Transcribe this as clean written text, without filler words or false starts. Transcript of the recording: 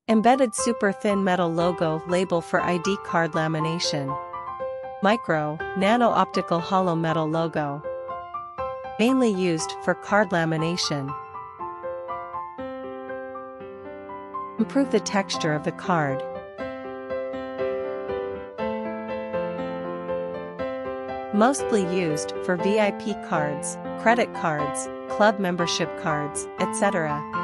Embedded super thin metal logo label for ID card lamination. Micro, nano optical hollow metal logo. Mainly used for card lamination. Improve the texture of the card. Mostly used for VIP cards, credit cards, club membership cards, etc.